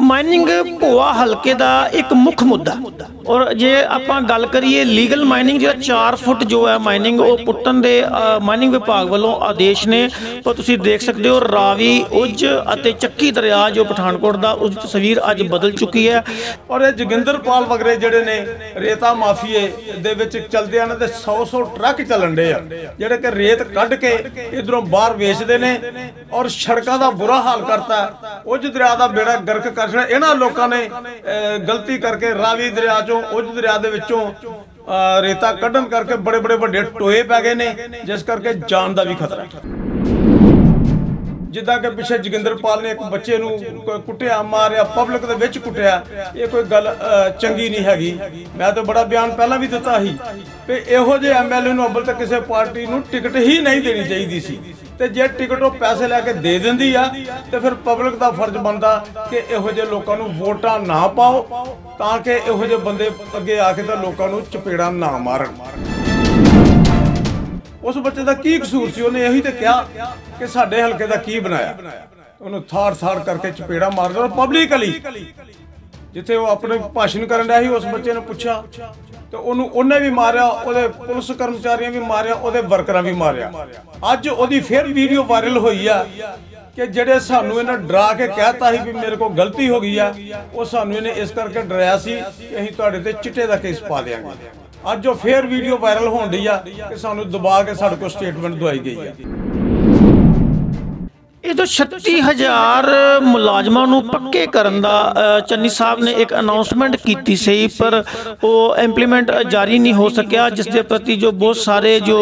Mining Bhoa ਹਲਕੇ ਦਾ ਇੱਕ ਮੁੱਖ ਮੁੱਦਾ ਔਰ ਜੇ ਆਪਾਂ ਗੱਲ ਕਰੀਏ ਲੀਗਲ ਮਾਈਨਿੰਗ ਜਿਹੜਾ 4 ਫੁੱਟ ਜੋ ਹੈ ਮਾਈਨਿੰਗ ਉਹ ਪੁੱਟਣ ਦੇ ਮਾਈਨਿੰਗ ਵਿਭਾਗ ਵੱਲੋਂ ਆਦੇਸ਼ ਨੇ। ਪਰ ਤੁਸੀਂ ਦੇਖ ਸਕਦੇ ਹੋ ਰਾਵੀ ਉੱਜ ਅਤੇ ਚੱਕੀ ਦਰਿਆ ਜੋ ਪਠਾਨਕੋਟ ਦਾ ਉਸ ਦੀ ਤਸਵੀਰ ਅੱਜ ਬਦਲ ਚੁੱਕੀ ਹੈ। ਔਰ ਇਹ ਜੋਗਿੰਦਰਪਾਲ ਵਗਰੇ ਜਿਹੜੇ ਨੇ ਰੇਤਾ ਮਾਫੀਏ ਦੇ ਵਿੱਚ ਚਲਦੇ ਹਨ ਤੇ 100 ਟਰੱਕ ਚੱਲਣ ਡੇ ਆ ਜਿਹੜੇ ਕਿ ਰੇਤ ਕੱਢ ਕੇ ਇਧਰੋਂ ਬਾਹਰ ਵੇਚਦੇ ਨੇ ਔਰ ਸੜਕਾਂ ਦਾ ਬੁਰਾ ਹਾਲ ਕਰਤਾ। ਉੱਜ ਦਰਿਆ ਦਾ ਬੇੜਾ ਗਰਕ ਕਰ ਛੜਿਆ। ਇਹਨਾਂ ਲੋਕਾਂ ਨੇ ਗਲਤੀ ਕਰਕੇ ਰਾਵੀ ਦਰਿਆ ਚੋਂ ਉੱਜ ਦਰਿਆ ਦੇ ਵਿੱਚੋਂ ਰੇਤਾ ਕੱਢਣ ਕਰਕੇ ਬੜੇ ਬੜੇ ਵੱਡੇ ਟੋਏ ਪੈ ਗਏ ਨੇ, ਜਿਸ ਕਰਕੇ ਜਾਨ ਦਾ ਵੀ ਖਤਰਾ। ਜਿੱਦਾਂ ਕਿ ਪਿੱਛੇ ਜੋਗਿੰਦਰਪਾਲ ਨੇ ਇੱਕ ਬੱਚੇ ਨੂੰ ਕੁੱਟਿਆ, ਮਾਰਿਆ, ਪਬਲਿਕ ਦੇ ਵਿੱਚ ਕੁੱਟਿਆ, ਇਹ ਕੋਈ ਗੱਲ ਚੰਗੀ ਨਹੀਂ ਹੈਗੀ। ਮੈਂ ਤਾਂ ਬੜਾ ਬਿਆਨ ਪਹਿਲਾਂ ਵੀ ਦਿੱਤਾ ਸੀ ਕਿ ਇਹੋ ਜਿਹੇ ਐਮਐਲਏ ਨੂੰ ਅੱਬਲ ਤਾਂ ਕਿਸੇ ਪਾਰਟੀ ਨੂੰ ਟਿਕਟ ਹੀ ਨਹੀਂ ਦੇਣੀ ਚਾਹੀਦੀ ਸੀ, ਤੇ ਜੇ ਟਿਕਟ ਉਹ ਪੈਸੇ ਲੈ ਕੇ ਦੇ ਦਿੰਦੀ ਆ ਤੇ ਫਿਰ ਪਬਲਿਕ ਦਾ ਫਰਜ਼ ਬਣਦਾ ਕਿ ਇਹੋ ਜਿਹੇ ਲੋਕਾਂ ਨੂੰ ਵੋਟਾਂ ਨਾ ਪਾਓ ਤਾਂ ਕਿ ਇਹੋ ਜਿਹੇ ਬੰਦੇ ਅੱਗੇ ਆ ਕੇ ਤਾਂ ਲੋਕਾਂ ਨੂੰ ਚਪੇੜਾਂ ਨਾ ਮਾਰਨ। ਉਸ ਬੱਚੇ ਦਾ ਕੀ ਕਸੂਰ ਸੀ? ਉਹਨੇ ਇਹੀ ਤੇ ਕਿਹਾ ਕਿ ਸਾਡੇ ਹਲਕੇ ਦਾ ਕੀ ਬਣਾਇਆ। ਉਹਨੂੰ ਥਾੜ ਕਰਕੇ ਚਪੇੜਾ ਮਾਰਦਾ ਪਬਲਿਕਲੀ। ਜਿੱਥੇ ਉਹ ਆਪਣੇ ਭਾਸ਼ਣ ਕਰਨ ਡਿਆ ਸੀ ਉਸ ਬੱਚੇ ਨੇ ਪੁੱਛਿਆ ਤੇ ਉਹਨੇ ਵੀ ਮਾਰਿਆ, ਉਹਦੇ ਪੁਲਿਸ ਕਰਮਚਾਰੀਆਂ ਵੀ ਮਾਰਿਆ, ਉਹਦੇ ਵਰਕਰਾਂ ਵੀ ਮਾਰਿਆ। ਅੱਜ ਉਹਦੀ ਫਿਰ ਵੀਡੀਓ ਵਾਇਰਲ ਹੋਈ ਆ ਕਿ ਜਿਹੜੇ ਸਾਨੂੰ ਇਹਨਾਂ ਡਰਾ ਕੇ ਕਹਿਤਾ ਸੀ ਵੀ ਮੇਰੇ ਕੋਲ ਗਲਤੀ ਹੋ ਗਈ ਆ, ਉਹ ਸਾਨੂੰ ਇਹਨੇ ਇਸ ਕਰਕੇ ਡਰਾਇਆ ਸੀ ਕਿ ਅਸੀਂ ਤੁਹਾਡੇ ਤੇ ਚਿੱਟੇ ਦਾ ਕੇਸ ਪਾ ਦਿਆਂਗੇ। ਅੱਜ ਉਹ ਫੇਰ ਵੀਡੀਓ ਵਾਇਰਲ ਹੋਣ ਡਈ ਆ ਕਿ ਸਾਨੂੰ ਦਬਾ ਕੇ ਸਾਡੇ ਕੋਲ ਸਟੇਟਮੈਂਟ ਦਵਾਈ ਗਈ ਆ। ਇਹ ਤੋਂ 36,000 ਮੁਲਾਜ਼ਮਾਂ ਨੂੰ ਪੱਕੇ ਕਰਨ ਦਾ ਚੰਨੀ ਸਾਹਿਬ ਨੇ ਇੱਕ ਅਨਾਉਂਸਮੈਂਟ ਕੀਤੀ ਸੀ, ਪਰ ਉਹ ਇੰਪਲੀਮੈਂਟ ਜਾਰੀ ਨਹੀਂ ਹੋ ਸਕਿਆ, ਜਿਸ ਦੇ ਪ੍ਰਤੀ ਜੋ ਬਹੁਤ ਸਾਰੇ ਜੋ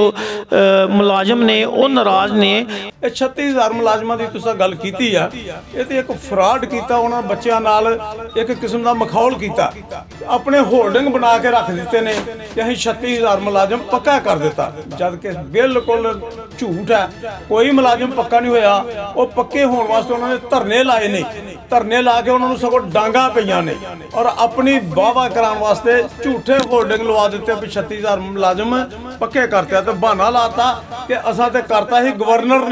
ਮੁਲਾਜ਼ਮ ਨੇ ਉਹ ਨਾਰਾਜ਼ ਨੇ। ਇਹ 36,000 ਮੁਲਾਜ਼ਮਾਂ ਦੀ ਤੁਸੀਂ ਗੱਲ ਕੀਤੀ ਆ, ਇਹ ਤੇ ਇੱਕ ਫਰਾਡ ਕੀਤਾ ਉਹਨਾਂ ਬੱਚਿਆਂ ਨਾਲ, ਇੱਕ ਕਿਸਮ ਦਾ ਮਖੌਲ ਕੀਤਾ। ਆਪਣੇ ਹੋਲਡਿੰਗ ਬਣਾ ਕੇ ਰੱਖ ਦਿੱਤੇ ਨੇ ਕਿ ਅਸੀਂ 36,000 ਮੁਲਾਜ਼ਮ ਪੱਕਾ ਕਰ ਦਿੱਤਾ, ਜਦ ਕਿ ਬਿਲਕੁਲ ਝੂਠ ਹੈ। ਕੋਈ ਮੁਲਾਜ਼ਮ ਪੱਕਾ ਨਹੀਂ ਹੋਇਆ। ਉਹ ਪੱਕੇ ਹੋਣ ਵਾਸਤੇ ਉਹਨਾਂ ਨੇ ਧਰਨੇ ਲਾਏ ਨੇ, ਧਰਨੇ ਲਾ ਕੇ ਉਹਨਾਂ ਨੂੰ ਸਗੋਂ ਡਾਂਗਾ ਪਈਆਂ ਨੇ ਔਰ ਆਪਣੀ ਵਾਹਵਾ ਕਰਾਉਣ ਵਾਸਤੇ ਝੂਠੇ ਹੋਲਡਿੰਗ ਲਵਾ ਦਿੱਤੇ ਵੀ 36,000 ਮੁਲਾਜ਼ਮ ਪੱਕੇ ਕਰਤੇ। ਤੇ ਬਹਾਨਾ ਲਾਤਾ ਕਿ ਅਸਾਂ ਤੇ ਕਰਤਾ ਸੀ, ਗਵਰਨਰ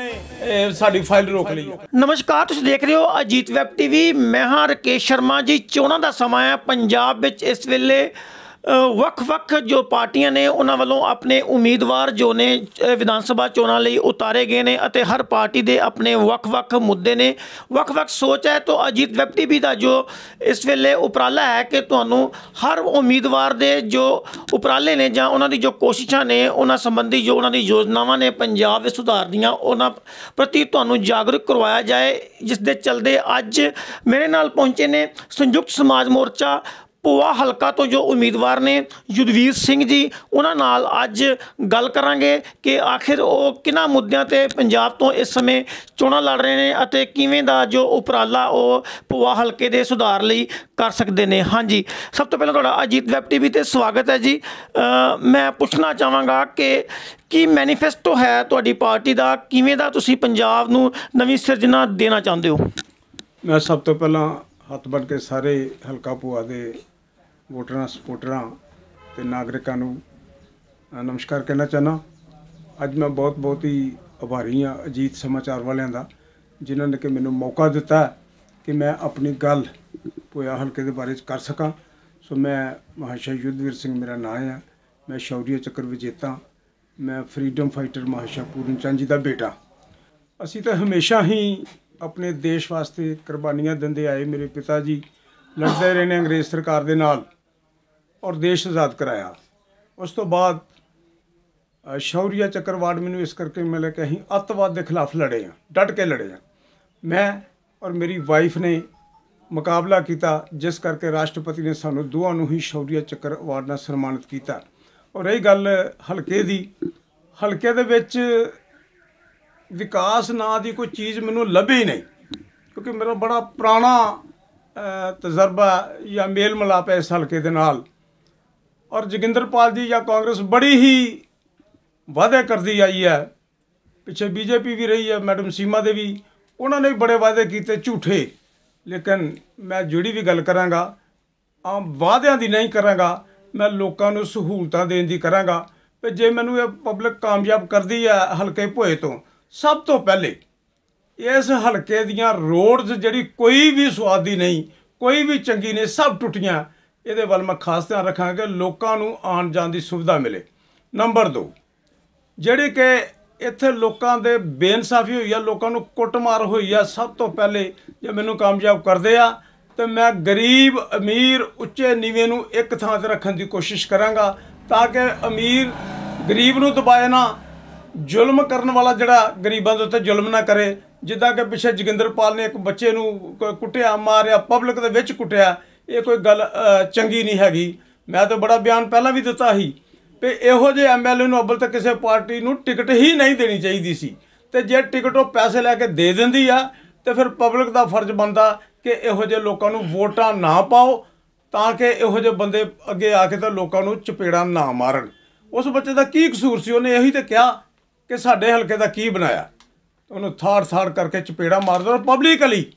ਨੇ ਸਾਡੀ ਫਾਈਲ ਰੋਕ ਲਈ। ਨਮਸਕਾਰ, ਤੁਸੀਂ ਦੇਖ ਰਹੇ ਹੋ ਅਜੀਤ ਵੈਬ ਟੀਵੀ। ਮੈਂ ਹਾਂ ਰਕੇਸ਼ ਸ਼ਰਮਾ ਜੀ। ਚੋਣਾਂ ਦਾ ਸਮਾਂ ਹੈ ਪੰਜਾਬ ਵਿੱਚ। ਇਸ ਵੇਲੇ ਵੱਖ-ਵੱਖ ਜੋ ਪਾਰਟੀਆਂ ਨੇ ਉਹਨਾਂ ਵੱਲੋਂ ਆਪਣੇ ਉਮੀਦਵਾਰ ਜੋ ਨੇ ਵਿਧਾਨ ਸਭਾ ਚੋਣਾਂ ਲਈ ਉਤਾਰੇ ਗਏ ਨੇ ਅਤੇ ਹਰ ਪਾਰਟੀ ਦੇ ਆਪਣੇ ਵੱਖ-ਵੱਖ ਮੁੱਦੇ ਨੇ, ਵੱਖ-ਵੱਖ ਸੋਚ ਹੈ। ਤਾਂ ਅਜੀਤ ਵੈਬ ਟੀਵੀ ਦਾ ਜੋ ਇਸ ਵੇਲੇ ਉਪਰਾਲਾ ਹੈ ਕਿ ਤੁਹਾਨੂੰ ਹਰ ਉਮੀਦਵਾਰ ਦੇ ਜੋ ਉਪਰਾਲੇ ਨੇ ਜਾਂ ਉਹਨਾਂ ਦੀ ਜੋ ਕੋਸ਼ਿਸ਼ਾਂ ਨੇ ਉਹਨਾਂ ਸੰਬੰਧੀ ਜੋ ਉਹਨਾਂ ਦੀ ਯੋਜਨਾਵਾਂ ਨੇ ਪੰਜਾਬ ਵਿੱਚ ਸੁਧਾਰ ਦੀਆਂ, ਉਹਨਾਂ ਪ੍ਰਤੀ ਤੁਹਾਨੂੰ ਜਾਗਰੂਕ ਕਰਵਾਇਆ ਜਾਏ। ਜਿਸ ਦੇ ਚਲਦੇ ਅੱਜ ਮੇਰੇ ਨਾਲ ਪਹੁੰਚੇ ਨੇ ਸੰਯੁਕਤ ਸਮਾਜ ਮੋਰਚਾ ਭੋਆ ਹਲਕਾ ਤੋਂ ਜੋ ਉਮੀਦਵਾਰ ਨੇ ਯੁਧਵੀਰ ਸਿੰਘ ਜੀ। ਉਹਨਾਂ ਨਾਲ ਅੱਜ ਗੱਲ ਕਰਾਂਗੇ ਕਿ ਆਖਿਰ ਉਹ ਕਿਹਨਾਂ ਮੁੱਦਿਆਂ ਤੇ ਪੰਜਾਬ ਤੋਂ ਇਸ ਸਮੇਂ ਚੋਣਾਂ ਲੜ ਰਹੇ ਨੇ ਅਤੇ ਕਿਵੇਂ ਦਾ ਜੋ ਉਪਰਾਲਾ ਉਹ ਭੋਆ ਹਲਕੇ ਦੇ ਸੁਧਾਰ ਲਈ ਕਰ ਸਕਦੇ ਨੇ। ਹਾਂਜੀ, ਸਭ ਤੋਂ ਪਹਿਲਾਂ ਤੁਹਾਡਾ ਅਜੀਤ ਵੈਬ ਟੀਵੀ ਤੇ ਸਵਾਗਤ ਹੈ ਜੀ। ਮੈਂ ਪੁੱਛਣਾ ਚਾਹਾਂਗਾ ਕਿ ਕੀ ਮੈਨੀਫੈਸਟੋ ਹੈ ਤੁਹਾਡੀ ਪਾਰਟੀ ਦਾ, ਕਿਵੇਂ ਦਾ ਤੁਸੀਂ ਪੰਜਾਬ ਨੂੰ ਨਵੀਂ ਸਿਰਜਣਾ ਦੇਣਾ ਚਾਹੁੰਦੇ ਹੋ? ਮੈਂ ਸਭ ਤੋਂ ਪਹਿਲਾਂ ਹੱਥ ਬੰਨ੍ਹ ਕੇ ਸਾਰੇ ਹਲਕਾ ਭੋਆ ਦੇ ਵੋਟਰਾਂ, ਸਪੋਰਟਰਾਂ ਤੇ ਨਾਗਰਿਕਾਂ ਨੂੰ ਨਮਸਕਾਰ ਕਹਿਣਾ ਚਾਹੁੰਦਾ। ਅੱਜ ਮੈਂ ਬਹੁਤ ਹੀ ਆਭਾਰੀ ਹਾਂ ਅਜੀਤ ਸਮਾਚਾਰ ਵਾਲਿਆਂ ਦਾ, ਜਿਨ੍ਹਾਂ ਨੇ ਕਿ ਮੈਨੂੰ ਮੌਕਾ ਦਿੱਤਾ ਕਿ ਮੈਂ ਆਪਣੀ ਗੱਲ ਭੋਆ ਹਲਕੇ ਦੇ ਬਾਰੇ 'ਚ ਕਰ ਸਕਾਂ। ਸੋ ਮੈਂ ਮਹਾਸ਼ਾ ਯੁਧਵੀਰ ਸਿੰਘ ਮੇਰਾ ਨਾਂ ਹੈ। ਮੈਂ ਸ਼ੌਰੀਆ ਚੱਕਰ ਵਿਜੇਤਾ, ਮੈਂ ਫਰੀडम ਫਾਈਟਰ ਮਹਾਸ਼ਾ ਪੂਰਨ ਚੰਦ ਜੀ ਦਾ ਬੇਟਾ। ਅਸੀਂ ਤਾਂ ਹਮੇਸ਼ਾ ਹੀ ਆਪਣੇ ਦੇਸ਼ ਵਾਸਤੇ ਕੁਰਬਾਨੀਆਂ ਦਿੰਦੇ ਆਏ। ਮੇਰੇ ਪਿਤਾ ਜੀ ਲੜਦੇ ਰਹੇ ਨੇ ਅੰਗਰੇਜ਼ ਸਰਕਾਰ ਦੇ ਨਾਲ ਔਰ ਦੇਸ਼ ਆਜ਼ਾਦ ਕਰਾਇਆ। ਉਸ ਤੋਂ ਬਾਅਦ ਸ਼ੌਰੀਆ ਚੱਕਰ ਵਾਰਡ ਮੈਨੂੰ ਇਸ ਕਰਕੇ ਮਿਲਿਆ ਕਿ ਅਸੀਂ ਅੱਤਵਾਦ ਦੇ ਖਿਲਾਫ ਲੜੇ ਹਾਂ, ਡਟ ਕੇ ਲੜੇ ਹਾਂ। ਮੈਂ ਔਰ ਮੇਰੀ ਵਾਈਫ ਨੇ ਮੁਕਾਬਲਾ ਕੀਤਾ, ਜਿਸ ਕਰਕੇ ਰਾਸ਼ਟਰਪਤੀ ਨੇ ਸਾਨੂੰ ਦੋਵਾਂ ਨੂੰ ਹੀ ਸ਼ੌਰੀਆ ਚੱਕਰ ਅਵਾਰਡ ਨਾਲ ਸਨਮਾਨਿਤ ਕੀਤਾ। ਔਰ ਰਹੀ ਗੱਲ ਹਲਕੇ ਦੀ, ਹਲਕੇ ਦੇ ਵਿੱਚ ਵਿਕਾਸ ਨਾਂ ਦੀ ਕੋਈ ਚੀਜ਼ ਮੈਨੂੰ ਲੱਭੀ ਨਹੀਂ, ਕਿਉਂਕਿ ਮੇਰਾ ਬੜਾ ਪੁਰਾਣਾ ਤਜਰਬਾ ਜਾਂ ਮੇਲ ਮਿਲਾਪ ਹੈ ਇਸ ਹਲਕੇ ਦੇ ਨਾਲ। ਔਰ ਜੋਗਿੰਦਰਪਾਲ ਜੀ ਜਾਂ ਕਾਂਗਰਸ ਬੜੀ ਹੀ ਵਾਅਦੇ ਕਰਦੀ ਆਈ ਹੈ। ਪਿੱਛੇ ਬੀਜੇਪੀ ਵੀ ਰਹੀ ਹੈ, ਮੈਡਮ ਸੀਮਾ ਦੇ ਵੀ, ਉਹਨਾਂ ਨੇ ਵੀ ਬੜੇ ਵਾਅਦੇ ਕੀਤੇ ਝੂਠੇ। ਲੇਕਿਨ ਮੈਂ ਜਿਹੜੀ ਵੀ ਗੱਲ ਕਰਾਂਗਾ ਆਮ ਵਾਅਦਿਆਂ ਦੀ ਨਹੀਂ ਕਰਾਂਗਾ, ਮੈਂ ਲੋਕਾਂ ਨੂੰ ਸਹੂਲਤਾਂ ਦੇਣ ਦੀ ਕਰਾਂਗਾ। ਤੇ ਜੇ ਮੈਨੂੰ ਇਹ ਪਬਲਿਕ ਕਾਮਯਾਬ ਕਰਦੀ ਹੈ ਹਲਕੇ ਭੋਏ ਤੋਂ, ਸਭ ਤੋਂ ਪਹਿਲੇ ਇਸ ਹਲਕੇ ਦੀਆਂ ਰੋਡਸ ਜਿਹੜੀ ਕੋਈ ਵੀ ਸੁਆਦੀ ਨਹੀਂ, ਕੋਈ ਵੀ ਚੰਗੀ ਨਹੀਂ, ਸਭ ਟੁੱਟੀਆਂ। ਇਹਦੇ ਵੱਲ ਮੈਂ ਖਾਸ ਧਿਆਨ ਰੱਖਾਂਗਾ ਕਿ ਲੋਕਾਂ ਨੂੰ ਆਉਣ ਜਾਣ ਦੀ ਸੁਵਿਧਾ ਮਿਲੇ। ਨੰਬਰ 2, ਜਿਹੜੀ ਕਿ ਇੱਥੇ ਲੋਕਾਂ ਦੇ ਬੇਇਨਸਾਫੀ ਹੋਈ ਆ, ਲੋਕਾਂ ਨੂੰ ਕੁੱਟਮਾਰ ਹੋਈ ਆ, ਸਭ ਤੋਂ ਪਹਿਲੇ ਜੇ ਮੈਨੂੰ ਕਾਮਯਾਬ ਕਰਦੇ ਆ ਤੇ ਮੈਂ ਗਰੀਬ ਅਮੀਰ ਉੱਚੇ ਨੀਵੇਂ ਨੂੰ ਇੱਕ ਥਾਂ ਤੇ ਰੱਖਣ ਦੀ ਕੋਸ਼ਿਸ਼ ਕਰਾਂਗਾ ਤਾਂ ਕਿ ਅਮੀਰ ਗਰੀਬ ਨੂੰ ਦਬਾਏ ਨਾ, ਜ਼ੁਲਮ ਕਰਨ ਵਾਲਾ ਜਿਹੜਾ ਗਰੀਬਾਂ ਦੇ ਉੱਤੇ ਜ਼ੁਲਮ ਨਾ ਕਰੇ। ਜਿੱਦਾਂ ਕਿ ਪਿੱਛੇ ਜੋਗਿੰਦਰਪਾਲ ਨੇ ਇੱਕ ਬੱਚੇ ਨੂੰ ਕੁੱਟਿਆ, ਮਾਰਿਆ, ਪਬਲਿਕ ਦੇ ਵਿੱਚ ਕੁੱਟਿਆ, ਇਹ ਕੋਈ ਗੱਲ ਚੰਗੀ ਨਹੀਂ ਹੈਗੀ। ਮੈਂ ਤਾਂ ਬੜਾ ਬਿਆਨ ਪਹਿਲਾਂ ਵੀ ਦਿੱਤਾ ਸੀ ਵੀ ਇਹੋ ਜਿਹੇ MLA ਨੂੰ ਅੱਵਲ ਤਾਂ ਕਿਸੇ ਪਾਰਟੀ ਨੂੰ ਟਿਕਟ ਹੀ ਨਹੀਂ ਦੇਣੀ ਚਾਹੀਦੀ ਸੀ, ਤੇ ਜੇ ਟਿਕਟ ਉਹ ਪੈਸੇ ਲੈ ਕੇ ਦੇ ਦਿੰਦੀ ਆ ਤੇ ਫਿਰ ਪਬਲਿਕ ਦਾ ਫਰਜ਼ ਬਣਦਾ ਕਿ ਇਹੋ ਜਿਹੇ ਲੋਕਾਂ ਨੂੰ ਵੋਟਾਂ ਨਾ ਪਾਓ ਤਾਂ ਕਿ ਇਹੋ ਜਿਹੇ ਬੰਦੇ ਅੱਗੇ ਆ ਕੇ ਤਾਂ ਲੋਕਾਂ ਨੂੰ ਚਪੇੜਾਂ ਨਾ ਮਾਰਨ। ਉਸ ਬੱਚੇ ਦਾ ਕੀ ਕਸੂਰ ਸੀ? ਉਹਨੇ ਇਹੀ ਤਾਂ ਕਿਹਾ ਕਿ ਸਾਡੇ ਹਲਕੇ ਦਾ ਕੀ ਬਣਾਇਆ। ਉਹਨੂੰ ਥਾੜ ਕਰਕੇ ਚਪੇੜਾ ਮਾਰ ਦੋ ਪਬਲਿਕਲੀ।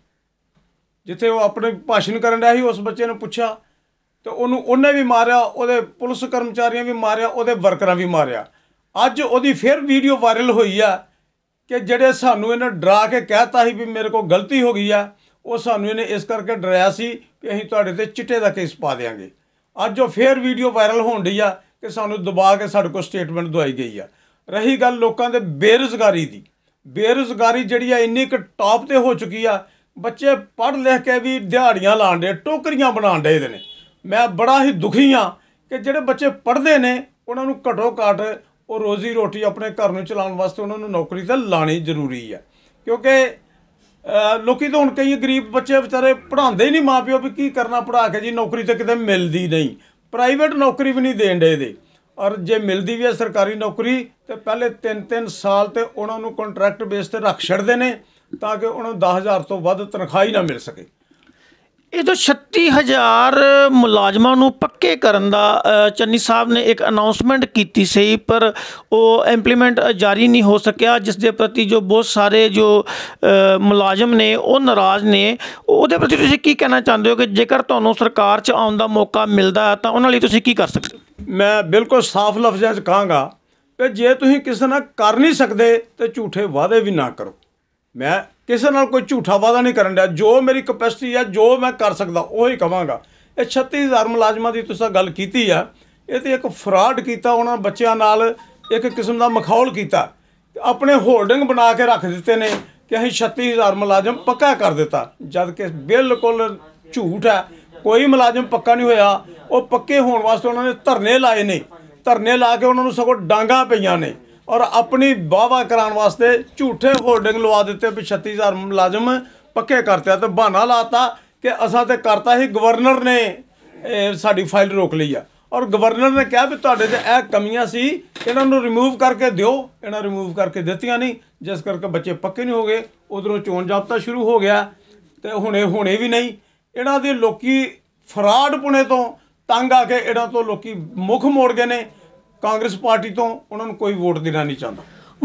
ਜਿੱਥੇ ਉਹ ਆਪਣੇ ਭਾਸ਼ਣ ਕਰਨ ਰਿਹਾ ਸੀ ਉਸ ਬੱਚੇ ਨੂੰ ਪੁੱਛਿਆ ਤੇ ਉਹਨੇ ਵੀ ਮਾਰਿਆ, ਉਹਦੇ ਪੁਲਿਸ ਕਰਮਚਾਰੀਆਂ ਵੀ ਮਾਰਿਆ, ਉਹਦੇ ਵਰਕਰਾਂ ਵੀ ਮਾਰਿਆ। ਅੱਜ ਉਹਦੀ ਫਿਰ ਵੀਡੀਓ ਵਾਇਰਲ ਹੋਈ ਆ ਕਿ ਜਿਹੜੇ ਸਾਨੂੰ ਇਹਨੇ ਡਰਾ ਕੇ ਕਹਿਤਾ ਸੀ ਵੀ ਮੇਰੇ ਕੋਲ ਗਲਤੀ ਹੋ ਗਈ ਆ, ਉਹ ਸਾਨੂੰ ਇਹਨੇ ਇਸ ਕਰਕੇ ਡਰਾਇਆ ਸੀ ਕਿ ਅਸੀਂ ਤੁਹਾਡੇ ਤੇ ਚਿੱਟੇ ਦਾ ਕੇਸ ਪਾ ਦਿਆਂਗੇ। ਅੱਜ ਉਹ ਫਿਰ ਵੀਡੀਓ ਵਾਇਰਲ ਹੋਣ ਡਈ ਆ ਕਿ ਸਾਨੂੰ ਦਬਾ ਕੇ ਸਾਡੇ ਕੋਲ ਸਟੇਟਮੈਂਟ ਦਵਾਈ ਗਈ ਆ। ਰਹੀ ਗੱਲ ਲੋਕਾਂ ਦੇ ਬੇਰੁਜ਼ਗਾਰੀ ਦੀ, ਬੇਰੁਜ਼ਗਾਰੀ ਜਿਹੜੀ ਆ ਇੰਨੀ ਕੁ ਟੌਪ 'ਤੇ ਹੋ ਚੁੱਕੀ ਆ, ਬੱਚੇ ਪੜ੍ਹ ਲਿਖ ਕੇ ਵੀ ਦਿਹਾੜੀਆਂ ਲਾਣ ਡੇ, ਟੋਕਰੀਆਂ ਬਣਾਉਣ ਡੇ ਦੇ ਨੇ। ਮੈਂ ਬੜਾ ਹੀ ਦੁਖੀ ਹਾਂ ਕਿ ਜਿਹੜੇ ਬੱਚੇ ਪੜ੍ਹਦੇ ਨੇ ਉਹਨਾਂ ਨੂੰ ਘੱਟੋ ਘੱਟ ਉਹ ਰੋਜ਼ੀ ਰੋਟੀ ਆਪਣੇ ਘਰ ਨੂੰ ਚਲਾਉਣ ਵਾਸਤੇ ਉਹਨਾਂ ਨੂੰ ਨੌਕਰੀ ਤਾਂ ਲਾਣੀ ਜ਼ਰੂਰੀ ਹੈ। ਕਿਉਂਕਿ ਲੋਕੀ ਤਾਂ ਹੁਣ ਕਈ ਗਰੀਬ ਬੱਚੇ ਵਿਚਾਰੇ ਪੜ੍ਹਾਉਂਦੇ ਹੀ ਨਹੀਂ, ਮਾਂ ਪਿਓ ਵੀ ਕੀ ਕਰਨਾ ਪੜ੍ਹਾ ਕੇ ਜੀ, ਨੌਕਰੀ ਤਾਂ ਕਿਤੇ ਮਿਲਦੀ ਨਹੀਂ, ਪ੍ਰਾਈਵੇਟ ਨੌਕਰੀ ਵੀ ਨਹੀਂ ਦੇਣ ਡੇ ਦੇ। ਔਰ ਜੇ ਮਿਲਦੀ ਵੀ ਹੈ ਸਰਕਾਰੀ ਨੌਕਰੀ ਤੇ ਪਹਿਲੇ 3-3 ਸਾਲ ਤੇ ਉਹਨਾਂ ਨੂੰ ਕੰਟਰੈਕਟ ਬੇਸ ਤੇ ਰੱਖ ਛੱਡਦੇ ਨੇ ਤਾਂ ਕਿ ਉਹਨਾਂ ਨੂੰ 10,000 ਤੋਂ ਵੱਧ ਤਨਖਾਹ ਹੀ ਨਾ ਮਿਲ ਸਕੇ। ਇਹ ਜੋ 36,000 ਮੁਲਾਜ਼ਮਾਂ ਨੂੰ ਪੱਕੇ ਕਰਨ ਦਾ ਚੰਨੀ ਸਾਹਿਬ ਨੇ ਇੱਕ ਅਨਾਉਂਸਮੈਂਟ ਕੀਤੀ ਸੀ, ਪਰ ਉਹ ਇੰਪਲੀਮੈਂਟ ਜਾਰੀ ਨਹੀਂ ਹੋ ਸਕਿਆ, ਜਿਸ ਦੇ ਪ੍ਰਤੀ ਜੋ ਬਹੁਤ ਸਾਰੇ ਜੋ ਮੁਲਾਜ਼ਮ ਨੇ ਉਹ ਨਾਰਾਜ਼ ਨੇ। ਉਹਦੇ ਪ੍ਰਤੀ ਤੁਸੀਂ ਕੀ ਕਹਿਣਾ ਚਾਹੁੰਦੇ ਹੋ ਕਿ ਜੇਕਰ ਤੁਹਾਨੂੰ ਸਰਕਾਰ 'ਚ ਆਉਣ ਦਾ ਮੌਕਾ ਮਿਲਦਾ ਤਾਂ ਉਹਨਾਂ ਲਈ ਤੁਸੀਂ ਕੀ ਕਰ ਸਕਦੇ ਹੋ? ਮੈਂ ਬਿਲਕੁਲ ਸਾਫ਼ ਲਫ਼ਜ਼ਾਂ 'ਚ ਕਹਾਂਗਾ ਕਿ ਜੇ ਤੁਸੀਂ ਕਿਸੇ ਨਾਲ ਕਰ ਨਹੀਂ ਸਕਦੇ ਤਾਂ ਝੂਠੇ ਵਾਅਦੇ ਵੀ ਨਾ ਕਰੋ। ਮੈਂ ਕਿਸੇ ਨਾਲ ਕੋਈ ਝੂਠਾ ਵਾਅਦਾ ਨਹੀਂ ਕਰਨ ਡਿਆ, ਜੋ ਮੇਰੀ ਕਪੈਸਿਟੀ ਆ, ਜੋ ਮੈਂ ਕਰ ਸਕਦਾ ਉਹੀ ਕਹਾਂਗਾ। ਇਹ 36,000 ਮੁਲਾਜ਼ਮਾਂ ਦੀ ਤੁਸੀਂ ਗੱਲ ਕੀਤੀ ਆ, ਇਹ ਤਾਂ ਇੱਕ ਫਰਾਡ ਕੀਤਾ ਉਹਨਾਂ ਬੱਚਿਆਂ ਨਾਲ, ਇੱਕ ਕਿਸਮ ਦਾ ਮਖੌਲ ਕੀਤਾ। ਆਪਣੇ ਹੋਲਡਿੰਗ ਬਣਾ ਕੇ ਰੱਖ ਦਿੱਤੇ ਨੇ ਕਿ ਅਸੀਂ 36,000 ਮੁਲਾਜ਼ਮ ਪੱਕਾ ਕਰ ਦਿੱਤਾ, ਜਦ ਕਿ ਬਿਲਕੁਲ ਝੂਠ ਹੈ। ਕੋਈ ਮੁਲਾਜ਼ਮ ਪੱਕਾ ਨਹੀਂ ਹੋਇਆ। ਉਹ ਪੱਕੇ ਹੋਣ ਵਾਸਤੇ ਉਹਨਾਂ ਨੇ ਧਰਨੇ ਲਾਏ ਨੇ, ਧਰਨੇ ਲਾ ਕੇ ਉਹਨਾਂ ਨੂੰ ਸਗੋਂ ਡਾਂਗਾਂ ਪਈਆਂ ਨੇ, ਔਰ ਆਪਣੀ ਵਾਹਵਾ ਕਰਾਉਣ ਵਾਸਤੇ ਝੂਠੇ ਹੋਲਡਿੰਗ ਲਵਾ ਦਿੱਤੇ ਵੀ 36,000 ਮੁਲਾਜ਼ਮ ਪੱਕੇ ਕਰਤੇ। ਤੇ ਬਹਾਨਾ ਲਾਤਾ ਕਿ ਅਸਾਂ ਤੇ ਕਰਤਾ ਸੀ, ਗਵਰਨਰ ਨੇ ਸਾਡੀ ਫਾਈਲ ਰੋਕ ਲਈ ਆ, ਔਰ ਗਵਰਨਰ ਨੇ ਕਿਹਾ ਵੀ ਤੁਹਾਡੇ 'ਚ ਇਹ ਕਮੀਆਂ ਸੀ, ਇਹਨਾਂ ਨੂੰ ਰਿਮੂਵ ਕਰਕੇ ਦਿਓ। ਇਹਨਾਂ ਰਿਮੂਵ ਕਰਕੇ ਦਿੱਤੀਆਂ ਨਹੀਂ, ਜਿਸ ਕਰਕੇ ਬੱਚੇ ਪੱਕੇ ਨਹੀਂ ਹੋ ਗਏ। ਉਧਰੋਂ ਚੋਣ ਜ਼ਾਬਤਾ ਸ਼ੁਰੂ ਹੋ ਗਿਆ ਤੇ ਹੁਣੇ ਵੀ ਨਹੀਂ। ਇਹਨਾਂ ਦੇ ਲੋਕੀ ਫਰਾਡ ਪੁਣੇ ਤੋਂ ਤੰਗ ਆ ਕੇ ਇਹਨਾਂ ਤੋਂ ਲੋਕੀ ਮੁੱਖ ਮੋੜ ਗਏ ਨੇ ਕਾਂਗਰਸ ਪਾਰਟੀ ਤੋਂ, ਉਹਨਾਂ ਨੂੰ ਕੋਈ ਵੋਟ ਦੇਣਾ ਨਹੀਂ ਚਾਹੁੰਦਾ।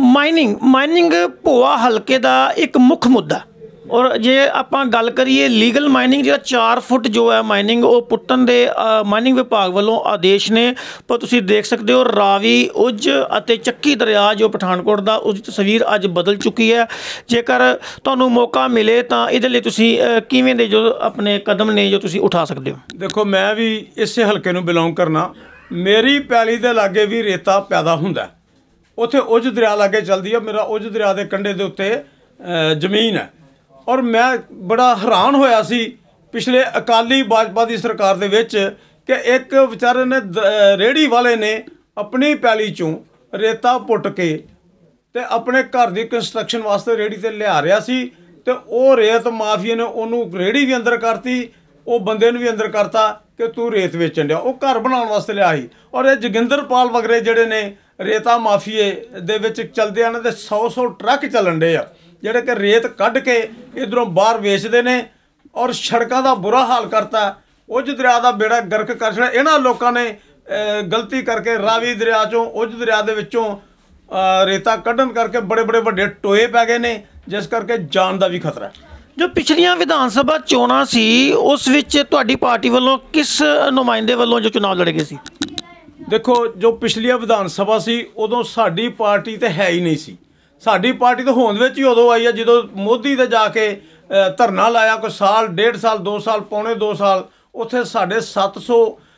ਮਾਈਨਿੰਗ ਭੋਆ ਹਲਕੇ ਦਾ ਇੱਕ ਮੁੱਖ ਮੁੱਦਾ, ਔਰ ਜੇ ਆਪਾਂ ਗੱਲ ਕਰੀਏ ਲੀਗਲ ਮਾਈਨਿੰਗ, ਜਿਹੜਾ 4 ਫੁੱਟ ਜੋ ਹੈ ਮਾਈਨਿੰਗ ਉਹ ਪੁੱਟਣ ਦੇ ਮਾਈਨਿੰਗ ਵਿਭਾਗ ਵੱਲੋਂ ਆਦੇਸ਼ ਨੇ, ਪਰ ਤੁਸੀਂ ਦੇਖ ਸਕਦੇ ਹੋ ਰਾਵੀ, ਉਜ ਅਤੇ ਚੱਕੀ ਦਰਿਆ ਜੋ ਪਠਾਨਕੋਟ ਦਾ, ਉਸ ਦੀ ਤਸਵੀਰ ਅੱਜ ਬਦਲ ਚੁੱਕੀ ਹੈ। ਜੇਕਰ ਤੁਹਾਨੂੰ ਮੌਕਾ ਮਿਲੇ ਤਾਂ ਇਹਦੇ ਲਈ ਤੁਸੀਂ ਕਿਵੇਂ ਦੇ ਜੋ ਆਪਣੇ ਕਦਮ ਨੇ ਜੋ ਤੁਸੀਂ ਉਠਾ ਸਕਦੇ ਹੋ? ਦੇਖੋ, ਮੈਂ ਵੀ ਇਸੇ ਹਲਕੇ ਨੂੰ ਬਿਲੋਂਗ ਕਰਨਾ। ਮੇਰੀ ਪੈਲੀ ਦੇ ਲਾਗੇ ਵੀ ਰੇਤਾ ਪੈਦਾ ਹੁੰਦਾ, ਉੱਥੇ ਉਜ ਦਰਿਆ ਲਾਗੇ ਚੱਲਦੀ ਆ। ਮੇਰਾ ਉਜ ਦਰਿਆ ਦੇ ਕੰਢੇ ਦੇ ਉੱਤੇ ਜ਼ਮੀਨ ਹੈ, ਔਰ ਮੈਂ ਬੜਾ ਹੈਰਾਨ ਹੋਇਆ ਸੀ ਪਿਛਲੇ ਅਕਾਲੀ ਭਾਜਪਾ ਦੀ ਸਰਕਾਰ ਦੇ ਵਿੱਚ ਕਿ ਇੱਕ ਵਿਚਾਰੇ ਨੇ ਰੇਹੜੀ ਵਾਲੇ ਨੇ ਆਪਣੀ ਪੈਲੀ 'ਚੋਂ ਰੇਤਾ ਪੁੱਟ ਕੇ ਤੇ ਆਪਣੇ ਘਰ ਦੀ ਕੰਸਟਰਕਸ਼ਨ ਵਾਸਤੇ ਰੇਹੜੀ 'ਤੇ ਲਿਆ ਰਿਹਾ ਸੀ, ਤੇ ਉਹ ਰੇਤ ਮਾਫੀਆ ਨੇ ਉਹਨੂੰ ਰੇਹੜੀ ਵੀ ਅੰਦਰ ਕਰਤੀ, ਉਹ ਬੰਦੇ ਨੂੰ ਵੀ ਅੰਦਰ ਕਰਤਾ ਕਿ ਤੂੰ ਰੇਤ ਵੇਚਣ ਡਿਆ। ਉਹ ਘਰ ਬਣਾਉਣ ਵਾਸਤੇ ਲਿਆ ਸੀ। ਔਰ ਇਹ ਜੋਗਿੰਦਰਪਾਲ ਵਗੈਰੇ ਜਿਹੜੇ ਨੇ ਰੇਤਾ ਮਾਫੀਏ ਦੇ ਵਿੱਚ ਚਲਦੇ ਹਨ ਤੇ 100 ਟਰੱਕ ਚੱਲਣ ਡੇ ਆ, ਜਿਹੜੇ ਕਿ ਰੇਤ ਕੱਢ ਕੇ ਇੱਧਰੋਂ ਬਾਹਰ ਵੇਚਦੇ ਨੇ, ਔਰ ਸੜਕਾਂ ਦਾ ਬੁਰਾ ਹਾਲ ਕਰਤਾ। ਉਜ ਦਰਿਆ ਦਾ ਬੇੜਾ ਗਰਕ ਕਰ ਛੜਿਆ। ਇਹਨਾਂ ਲੋਕਾਂ ਨੇ ਗਲਤੀ ਕਰਕੇ ਰਾਵੀ ਦਰਿਆ 'ਚੋਂ, ਉਜ ਦਰਿਆ ਦੇ ਵਿੱਚੋਂ ਰੇਤਾ ਕੱਢਣ ਕਰਕੇ ਬੜੇ ਵੱਡੇ ਟੋਏ ਪੈ ਗਏ ਨੇ, ਜਿਸ ਕਰਕੇ ਜਾਨ ਦਾ ਵੀ ਖਤਰਾ ਹੈ। ਜੋ ਪਿਛਲੀਆਂ ਵਿਧਾਨ ਸਭਾ ਚੋਣਾਂ ਸੀ ਉਸ ਵਿੱਚ ਤੁਹਾਡੀ ਪਾਰਟੀ ਵੱਲੋਂ ਕਿਸ ਨੁਮਾਇੰਦੇ ਵੱਲੋਂ ਜੋ ਚੁਣਾਵ ਲੜੇ ਗਏ ਸੀ? ਦੇਖੋ, ਜੋ ਪਿਛਲੀਆਂ ਵਿਧਾਨ ਸਭਾ ਸੀ ਉਦੋਂ ਸਾਡੀ ਪਾਰਟੀ ਤਾਂ ਹੈ ਹੀ ਨਹੀਂ ਸੀ। ਸਾਡੀ ਪਾਰਟੀ ਤਾਂ ਹੋਂਦ ਵਿੱਚ ਹੀ ਉਦੋਂ ਆਈ ਹੈ ਜਦੋਂ ਮੋਦੀ ਦੇ ਜਾ ਕੇ ਧਰਨਾ ਲਾਇਆ, ਕੋਈ ਸਾਲ, 1.5 ਸਾਲ, 2 ਸਾਲ, ਪੌਣੇ 2 ਸਾਲ, ਉੱਥੇ ਸਾਡੇ 700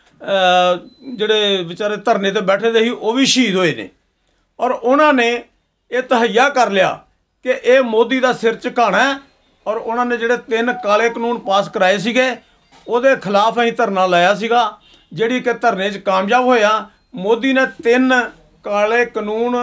ਜਿਹੜੇ ਵਿਚਾਰੇ ਧਰਨੇ ਤੇ ਬੈਠੇ ਦੇ ਸੀ ਉਹ ਵੀ ਸ਼ਹੀਦ ਹੋਏ ਨੇ। ਔਰ ਉਹਨਾਂ ਨੇ ਇਹ ਤਹਈਆ ਕਰ ਲਿਆ ਕਿ ਇਹ ਮੋਦੀ ਦਾ ਸਿਰ ਝੁਕਾਉਣਾ ਹੈ। ਔਰ ਉਹਨਾਂ ਨੇ ਜਿਹੜੇ 3 ਕਾਲੇ ਕਾਨੂੰਨ ਪਾਸ ਕਰਾਏ ਸੀਗੇ ਉਹਦੇ ਖਿਲਾਫ ਅਸੀਂ ਧਰਨਾ ਲਾਇਆ ਸੀਗਾ, ਜਿਹੜੀ ਕਿ ਧਰਨੇ 'ਚ ਕਾਮਯਾਬ ਹੋਇਆ। ਮੋਦੀ ਨੇ 3 ਕਾਲੇ ਕਾਨੂੰਨ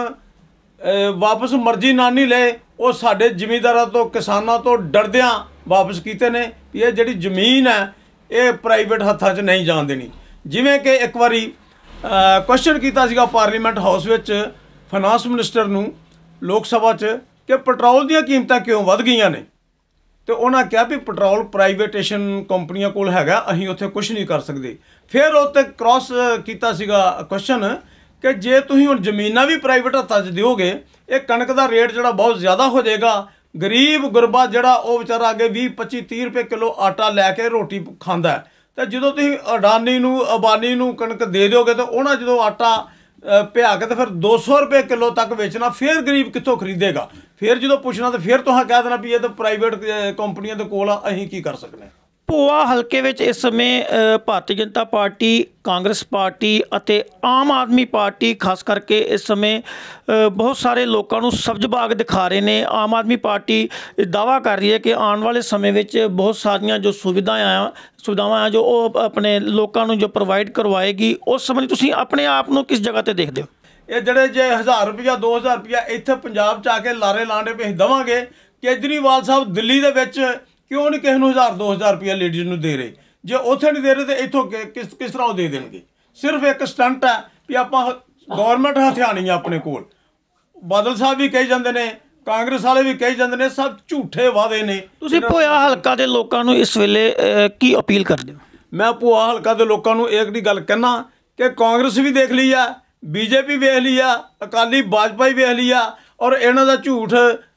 ਵਾਪਸ ਮਰਜ਼ੀ ਨਾਲ ਨਹੀਂ ਲਏ, ਉਹ ਸਾਡੇ ਜ਼ਿਮੀਂਦਾਰਾਂ ਤੋਂ, ਕਿਸਾਨਾਂ ਤੋਂ ਡਰਦਿਆਂ ਵਾਪਸ ਕੀਤੇ ਨੇ ਵੀ ਇਹ ਜਿਹੜੀ ਜ਼ਮੀਨ ਹੈ ਇਹ ਪ੍ਰਾਈਵੇਟ ਹੱਥਾਂ 'ਚ ਨਹੀਂ ਜਾਣ ਦੇਣੀ। ਜਿਵੇਂ ਕਿ ਇੱਕ ਵਾਰੀ ਕੁਐਸਚਨ ਕੀਤਾ ਸੀਗਾ ਪਾਰਲੀਮੈਂਟ ਹਾਊਸ ਵਿੱਚ ਫਾਈਨਾਂਸ ਮਿਨਿਸਟਰ ਨੂੰ ਲੋਕ ਸਭਾ 'ਚ ਕਿ ਪੈਟਰੋਲ ਦੀਆਂ ਕੀਮਤਾਂ ਕਿਉਂ ਵੱਧ ਗਈਆਂ ਨੇ, ਤੇ ਉਹਨਾਂ ਕਿਹਾ ਵੀ ਪੈਟਰੋਲ ਪ੍ਰਾਈਵੇਟੇਸ਼ਨ ਕੰਪਨੀਆਂ ਕੋਲ ਹੈਗਾ, ਅਸੀਂ ਉੱਥੇ ਕੁਝ ਨਹੀਂ ਕਰ ਸਕਦੇ। ਫਿਰ ਉਹ 'ਤੇ ਕ੍ਰਾਸ ਕੀਤਾ ਸੀਗਾ ਕੁਐਸਚਨ ਕਿ ਜੇ ਤੁਸੀਂ ਹੁਣ ਜ਼ਮੀਨਾਂ ਵੀ ਪ੍ਰਾਈਵੇਟ ਹੱਥਾਂ 'ਚ ਦਿਓਗੇ, ਇਹ ਕਣਕ ਦਾ ਰੇਟ ਜਿਹੜਾ ਬਹੁਤ ਜ਼ਿਆਦਾ ਹੋ ਜਾਏਗਾ। ਗਰੀਬ ਗੁਰਬਾ ਜਿਹੜਾ ਉਹ ਵਿਚਾਰਾ ਅੱਗੇ 20, 25, 30 ਰੁਪਏ ਕਿਲੋ ਆਟਾ ਲੈ ਕੇ ਰੋਟੀ ਖਾਂਦਾ, ਤੇ ਜਦੋਂ ਤੁਸੀਂ ਅਡਾਨੀ ਨੂੰ, ਅਬਾਨੀ ਨੂੰ ਕਣਕ ਦੇ ਦਿਓਗੇ ਤਾਂ ਉਹਨਾਂ ਜਦੋਂ ਆਟਾ ਪਿਆ ਕੇ ਤੇ ਫਿਰ 200 ਰੁਪਏ ਕਿਲੋ ਤੱਕ ਵੇਚਣਾ, ਫਿਰ ਗਰੀਬ ਕਿੱਥੋਂ ਖਰੀਦੇਗਾ? ਫਿਰ ਜਦੋਂ ਪੁੱਛਣਾ ਤਾਂ ਫਿਰ ਤੁਸੀਂ ਕਹਿ ਦੇਣਾ ਵੀ ਇਹ ਤਾਂ ਪ੍ਰਾਈਵੇਟ ਕੰਪਨੀਆਂ ਦੇ ਕੋਲ ਆ, ਅਸੀਂ ਕੀ ਕਰ ਸਕਦੇ। ਭੋਆ ਹਲਕੇ ਵਿੱਚ ਇਸ ਸਮੇਂ ਭਾਰਤੀ ਜਨਤਾ ਪਾਰਟੀ, ਕਾਂਗਰਸ ਪਾਰਟੀ ਅਤੇ ਆਮ ਆਦਮੀ ਪਾਰਟੀ ਖਾਸ ਕਰਕੇ ਇਸ ਸਮੇਂ ਬਹੁਤ ਸਾਰੇ ਲੋਕਾਂ ਨੂੰ ਸਬਜ਼ ਬਾਗ ਦਿਖਾ ਰਹੇ ਨੇ। ਆਮ ਆਦਮੀ ਪਾਰਟੀ ਦਾਅਵਾ ਕਰ ਰਹੀ ਹੈ ਕਿ ਆਉਣ ਵਾਲੇ ਸਮੇਂ ਵਿੱਚ ਬਹੁਤ ਸਾਰੀਆਂ ਜੋ ਸੁਵਿਧਾਵਾਂ ਆ ਜੋ ਉਹ ਆਪਣੇ ਲੋਕਾਂ ਨੂੰ ਜੋ ਪ੍ਰੋਵਾਈਡ ਕਰਵਾਏਗੀ। ਉਸ ਸਮੇਂ ਤੁਸੀਂ ਆਪਣੇ ਆਪ ਨੂੰ ਕਿਸ ਜਗ੍ਹਾ 'ਤੇ ਦੇਖਦੇ ਹੋ? ਇਹ ਜਿਹੜੇ ਜੇ 1000 ਰੁਪਇਆ 2000 ਰੁਪਇਆ ਇੱਥੇ ਪੰਜਾਬ 'ਚ ਆ ਕੇ ਲਾਰੇ ਲਾਂਡੇ ਪੇ ਦੇਵਾਂਗੇ, ਕੇਜਰੀਵਾਲ ਸਾਹਿਬ ਦਿੱਲੀ ਦੇ ਵਿੱਚ ਕਿਉਂ ਨਹੀਂ ਕਿਸੇ ਨੂੰ 1000-2000 ਰੁਪਇਆ ਲੇਡੀਜ਼ ਨੂੰ ਦੇ ਰਹੇ? ਜੇ ਉੱਥੇ ਨਹੀਂ ਦੇ ਰਹੇ ਤਾਂ ਇੱਥੋਂ ਕਿਸ ਤਰ੍ਹਾਂ ਉਹ ਦੇ ਦੇਣਗੇ? ਸਿਰਫ ਇੱਕ ਸਟੰਟ ਹੈ ਵੀ ਆਪਾਂ ਗੌਰਮੈਂਟ ਹਥਿਆਣੀ ਆ ਆਪਣੇ ਕੋਲ। ਬਾਦਲ ਸਾਹਿਬ ਵੀ ਕਹੀ ਜਾਂਦੇ ਨੇ, ਕਾਂਗਰਸ ਵਾਲੇ ਵੀ ਕਹੀ ਜਾਂਦੇ ਨੇ, ਸਭ ਝੂਠੇ ਵਾਅਦੇ ਨੇ। ਤੁਸੀਂ ਭੋਆ ਹਲਕਾ ਦੇ ਲੋਕਾਂ ਨੂੰ ਇਸ ਵੇਲੇ ਕੀ ਅਪੀਲ ਕਰਦੇ ਹੋ? ਮੈਂ ਭੋਆ ਹਲਕਾ ਦੇ ਲੋਕਾਂ ਨੂੰ ਇੱਕ ਦੀ ਗੱਲ ਕਹਿਣਾ ਕਿ ਕਾਂਗਰਸ ਵੀ ਦੇਖ ਲਈ ਆ, ਬੀਜੇਪੀ ਵੇਖ ਲਈ ਆ, ਅਕਾਲੀ ਭਾਜਪਾ ਵੇਖ ਲਈ ਆ, ਔਰ ਇਹਨਾਂ ਦਾ ਝੂਠ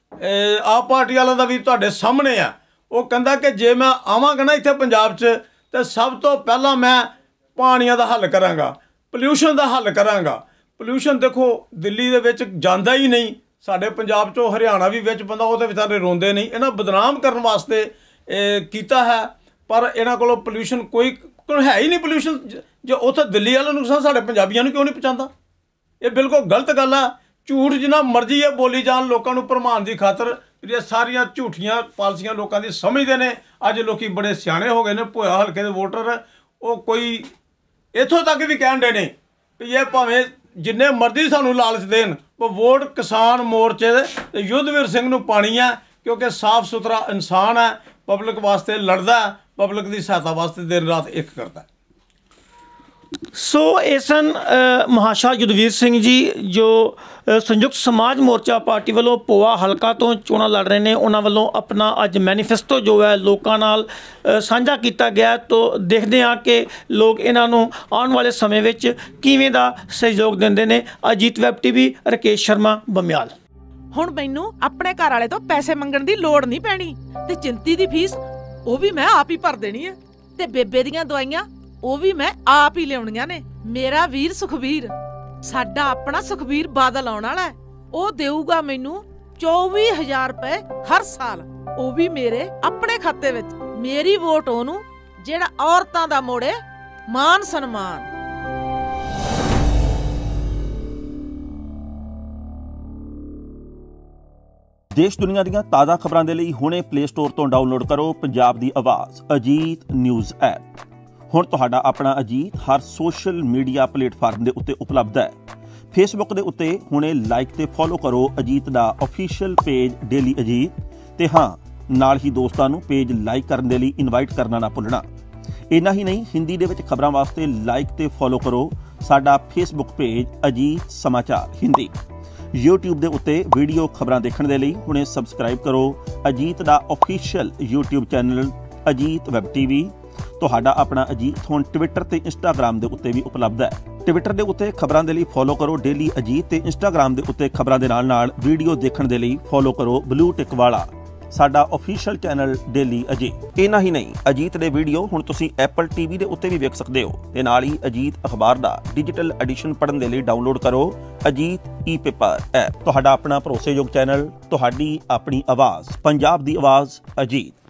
ਆਪ ਪਾਰਟੀ ਵਾਲਿਆਂ ਦਾ ਵੀ ਤੁਹਾਡੇ ਸਾਹਮਣੇ ਆ। ਉਹ ਕਹਿੰਦਾ ਕਿ ਜੇ ਮੈਂ ਆਵਾਂਗਾ ਨਾ ਇੱਥੇ ਪੰਜਾਬ 'ਚ ਤਾਂ ਸਭ ਤੋਂ ਪਹਿਲਾਂ ਮੈਂ ਪਾਣੀਆਂ ਦਾ ਹੱਲ ਕਰਾਂਗਾ, ਪੋਲਿਊਸ਼ਨ ਦਾ ਹੱਲ ਕਰਾਂਗਾ। ਪੋਲਿਊਸ਼ਨ ਦੇਖੋ ਦਿੱਲੀ ਦੇ ਵਿੱਚ ਜਾਂਦਾ ਹੀ ਨਹੀਂ, ਸਾਡੇ ਪੰਜਾਬ 'ਚੋਂ ਹਰਿਆਣਾ ਵੀ ਵਿੱਚ ਬੰਦਾ, ਉਹ ਤਾਂ ਵਿਚਾਰੇ ਰੋਂਦੇ ਨਹੀਂ। ਇਹਨਾਂ ਬਦਨਾਮ ਕਰਨ ਵਾਸਤੇ ਕੀਤਾ ਹੈ, ਪਰ ਇਹਨਾਂ ਕੋਲੋਂ ਪੋਲਿਊਸ਼ਨ ਕੋਈ ਹੈ ਹੀ ਨਹੀਂ। ਪੋਲਿਊਸ਼ਨ ਜੇ ਉੱਥੇ ਦਿੱਲੀ ਵਾਲਾ ਨੁਕਸਾਨ ਸਾਡੇ ਪੰਜਾਬੀਆਂ ਨੂੰ ਕਿਉਂ ਨਹੀਂ ਪਹੁੰਚਾਉਂਦਾ? ਇਹ ਬਿਲਕੁਲ ਗਲਤ ਗੱਲ ਆ। ਝੂਠ ਜਿੰਨਾ ਮਰਜ਼ੀ ਇਹ ਬੋਲੀ ਜਾਣ ਲੋਕਾਂ ਨੂੰ ਭਰਮਾਉਣ ਦੀ ਖਾਤਰ, ਇਹ ਸਾਰੀਆਂ ਝੂਠੀਆਂ ਪਾਲਸੀਆਂ ਲੋਕਾਂ ਦੀ ਸਮਝਦੇ ਨੇ। ਅੱਜ ਲੋਕੀ ਬੜੇ ਸਿਆਣੇ ਹੋ ਗਏ ਨੇ। ਭੋਇਆ ਹਲਕੇ ਦੇ ਵੋਟਰ ਉਹ ਕੋਈ ਇੱਥੋਂ ਤੱਕ ਵੀ ਕਹਿਣ ਦੇ ਨੇ ਵੀ ਇਹ ਭਾਵੇਂ ਜਿੰਨੇ ਮਰਜ਼ੀ ਸਾਨੂੰ ਲਾਲਚ ਦੇਣ, ਉਹ ਵੋਟ ਕਿਸਾਨ ਮੋਰਚੇ ਦੇ ਯੁੱਧਵੀਰ ਸਿੰਘ ਨੂੰ ਪਾਣੀ ਹੈ, ਕਿਉਂਕਿ ਸਾਫ਼ ਸੁਥਰਾ ਇਨਸਾਨ ਹੈ, ਪਬਲਿਕ ਵਾਸਤੇ ਲੜਦਾ, ਪਬਲਿਕ ਦੀ ਸਹਾਇਤਾ ਵਾਸਤੇ ਦਿਨ ਰਾਤ ਇੱਕ ਕਰਦਾ। ਸੋ ਇਹ ਸਨ ਮਹਾਸ਼ਾ ਯੁੱਧਵੀਰ ਸਿੰਘ ਜੀ ਜੋ ਸੰਯੁਕਤ ਸਮਾਜ ਮੋਰਚਾ ਪਾਰਟੀ ਵੱਲੋਂ ਭੋਆ ਹਲਕਾ ਤੋਂ ਚੋਣਾਂ ਲੜ ਰਹੇ ਨੇ। ਉਹਨਾਂ ਵੱਲੋਂ ਆਪਣਾ ਅੱਜ ਮੈਨੀਫੈਸਟੋ ਜੋ ਹੈ ਲੋਕਾਂ ਨਾਲ ਸਾਂਝਾ ਕੀਤਾ ਗਿਆ। ਤੋਂ ਦੇਖਦੇ ਹਾਂ ਕਿ ਲੋਕ ਇਹਨਾਂ ਨੂੰ ਆਉਣ ਵਾਲੇ ਸਮੇਂ ਵਿੱਚ ਕਿਵੇਂ ਦਾ ਸਹਿਯੋਗ ਦਿੰਦੇ ਨੇ। Ajit web TV, Rakesh Sharma, Bamial. ਹੁਣ ਮੈਨੂੰ ਆਪਣੇ ਘਰ ਵਾਲੇ ਤੋਂ ਪੈਸੇ ਮੰਗਣ ਦੀ ਲੋੜ ਨਹੀਂ ਪੈਣੀ, ਤੇ ਚਿੰਤੀ ਦੀ ਫੀਸ ਉਹ ਵੀ ਮੈਂ ਆਪ ਹੀ ਭਰ ਦੇਣੀ ਹੈ, ਤੇ ਬੇਬੇ ਦੀਆਂ ਦਵਾਈਆਂ ਉਹ ਵੀ ਮੈਂ ਆਪ ਹੀ ਲਿਆਉਣੀਆਂ ਨੇ। ਮੇਰਾ ਵੀਰ ਸੁਖਬੀਰ, ਸਾਡਾ ਆਪਣਾ ਸੁਖਬੀਰ ਬਾਦਲ ਆਉਣ ਵਾਲਾ ਹੈ, ਉਹ ਦੇਊਗਾ ਮੈਨੂੰ 24,000 ਰੁਪਏ ਹਰ ਸਾਲ, ਉਹ ਵੀ ਮੇਰੇ ਆਪਣੇ ਖਾਤੇ ਵਿੱਚ। ਮੇਰੀ ਵੋਟ ਉਹਨੂੰ ਜਿਹੜਾ ਔਰਤਾਂ ਦਾ ਮੋੜੇ ਮਾਨ ਸਨਮਾਨ। ਦੇਸ਼ ਦੁਨੀਆ ਦੀਆਂ ਤਾਜ਼ਾ ਖਬਰਾਂ ਦੇ ਲਈ ਹੁਣੇ ਪਲੇ ਸਟੋਰ ਤੋਂ ਡਾਊਨਲੋਡ ਕਰੋ ਪੰਜਾਬ ਦੀ ਆਵਾਜ਼ ਅਜੀਤ ਨਿਊਜ਼ ਐਪ। ਹੁਣ ਤੁਹਾਡਾ ਆਪਣਾ ਅਜੀਤ ਹਰ ਸੋਸ਼ਲ ਮੀਡੀਆ ਪਲੇਟਫਾਰਮ ਦੇ ਉੱਤੇ ਉਪਲਬਧ ਹੈ। ਫੇਸਬੁੱਕ ਦੇ ਉੱਤੇ ਹੁਣੇ ਲਾਈਕ ਤੇ ਫੋਲੋ ਕਰੋ ਅਜੀਤ ਦਾ ਅਫੀਸ਼ੀਅਲ ਪੇਜ ਡੇਲੀ ਅਜੀਤ, ਤੇ ਹਾਂ ਨਾਲ ਹੀ ਦੋਸਤਾਂ ਨੂੰ ਪੇਜ ਲਾਈਕ ਕਰਨ ਦੇ ਲਈ ਇਨਵਾਈਟ ਕਰਨਾ ਨਾ ਭੁੱਲਣਾ। ਇੰਨਾ ਹੀ ਨਹੀਂ, ਹਿੰਦੀ ਦੇ ਵਿੱਚ ਖਬਰਾਂ ਵਾਸਤੇ ਲਾਈਕ ਤੇ ਫੋਲੋ ਕਰੋ ਸਾਡਾ ਫੇਸਬੁੱਕ ਪੇਜ ਅਜੀਤ ਸਮਾਚਾਰ ਹਿੰਦੀ। YouTube ਦੇ ਉੱਤੇ ਵੀਡੀਓ ਖਬਰਾਂ ਦੇਖਣ ਦੇ ਲਈ ਹੁਣੇ ਸਬਸਕ੍ਰਾਈਬ ਕਰੋ ਅਜੀਤ ਦਾ official YouTube channel Ajit web TV। ਤੁਹਾਡਾ ਆਪਣਾ ਅਜੀਤ ਹੁਣ ਟਵਿੱਟਰ ਤੇ ਇੰਸਟਾਗ੍ਰਾਮ ਦੇ ਉੱਤੇ ਵੀ ਉਪਲਬਧ ਹੈ। ਟਵਿੱਟਰ ਦੇ ਉੱਤੇ ਖਬਰਾਂ ਦੇ ਲਈ ਫੋਲੋ ਕਰੋ ਡੇਲੀ ਅਜੀਤ, ਤੇ ਇੰਸਟਾਗ੍ਰਾਮ ਦੇ ਉੱਤੇ ਖਬਰਾਂ ਦੇ ਨਾਲ ਨਾਲ ਵੀਡੀਓ ਦੇਖਣ ਦੇ ਲਈ ਫੋਲੋ ਕਰੋ ਬਲੂ ਟਿਕ ਵਾਲਾ ਸਾਡਾ ऑफिशियल ਚੈਨਲ ਡੇਲੀ ਅਜੀਤ। ਇਨਾ ਹੀ ਨਹੀਂ, ਅਜੀਤ ਦੇ ਵੀਡੀਓ ਹੁਣ ਤੁਸੀਂ ਐਪਲ ਟੀਵੀ ਦੇ ਉੱਤੇ ਵੀ ਵੇਖ ਸਕਦੇ ਹੋ ਤੇ ਨਾਲ ਹੀ ਅਜੀਤ ਅਖਬਾਰ ਦਾ ਡਿਜੀਟਲ ਐਡੀਸ਼ਨ ਪੜ੍ਹਨ ਦੇ ਲਈ ਡਾਊਨਲੋਡ ਕਰੋ ਅਜੀਤ ਈ-ਪੇਪਰ ਐਪ। ਤੁਹਾਡਾ ਆਪਣਾ ਭਰੋਸੇਯੋਗ ਚੈਨਲ, ਤੁਹਾਡੀ ਆਪਣੀ ਆਵਾਜ਼, ਪੰਜਾਬ ਦੀ ਆਵਾਜ਼, ਅਜੀਤ।